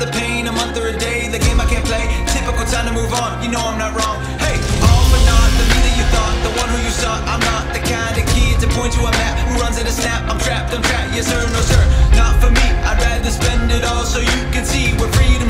the pain, a month or a day, the game I can't play. Typical time to move on, you know I'm not wrong. Hey, all but not the me that you thought, the one who you saw. I'm not the kind of kid to point to a map who runs at a snap. I'm trapped, yes sir, no sir, not for me. I'd rather spend it all so you can see what freedom